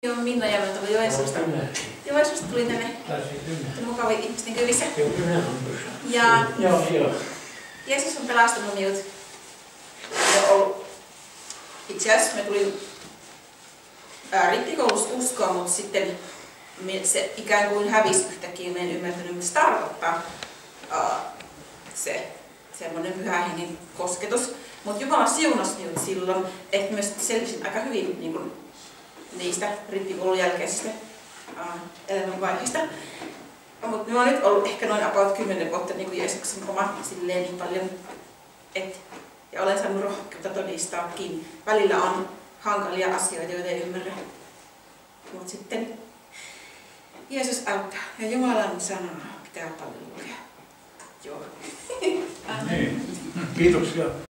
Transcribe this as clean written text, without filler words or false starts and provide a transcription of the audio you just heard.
Joo, Minna ja mä tulin Joensuusta. Joensuusta tulin tänne mukavia ihmisten kylissä. Ja Jeesus on pelastanut minut. Itse asiassa me tulin rippikoulusta uskoa, mutta sitten se ikään kuin hävisi yhtäkkiä. Mä en ymmärtänyt, mitä se tarkoittaa. Se semmoinen pyhän hengen kosketus. Mutta Jumala siunasi minut silloin, että myös selvisin aika hyvin niin kuin niistä rippikoulun jälkeisistä elämänvaiheista. Mutta minä olen nyt ollut ehkä noin about 10 vuotta niin kuin Jeesuksen oma silleen niin paljon. Ja olen saanut rohkeutta todistaakin. Välillä on hankalia asioita, joita ei ymmärrä. Mutta sitten Jeesus auttaa ja Jumalan sanaa pitää paljon lukea. Joo. Niin. Kiitoksia.